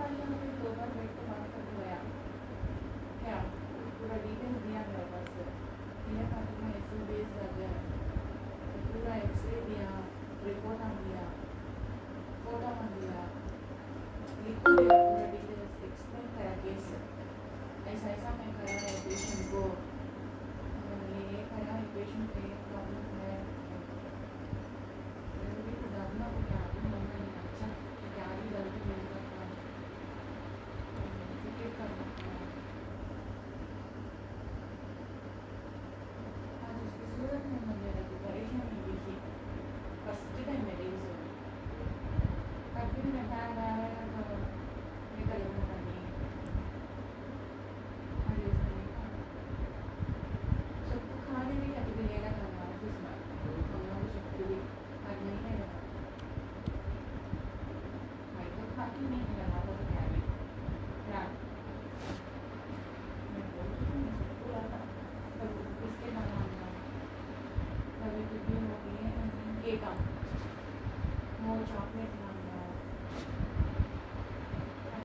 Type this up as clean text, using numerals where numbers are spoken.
खाली हमें 2 बार बैठ के बात कर गया क्या पूरा डिटेल्स दिया मेरे पास दिया फातिमा ऐसे बेस आ गया पूरा एक्सरे दिया रिपोर्ट आ दिया फोटो आ दिया लिख दिया पूरा डिटेल्स एक्सप्लेन करा केस ऐसा ऐसा मैं करा है पेशेंट को ये करा है पेशेंट को ये प्रॉब्लम है जरूरी तो दादना को क्या आदमी होना नहीं अच्छा क्या ही गलती मिलता था टिकट करना था आज उसकी सूरत में मुझे लगी परेशानी हुई थी फर्स्ट टाइम मेरी कभी मैं टाइम आया तो निकल जाता नहीं सबको खाने भी कभी भी लेना था ऑफिस में हम लोग सबको भी आज नहीं है भाई तो खाती नहीं लगा तो क्या है रात मैं बोलती हूँ मैं सबको आता कभी इसके बनाना कभी कुछ भी हो गई है केक वो चॉकलेट मांगा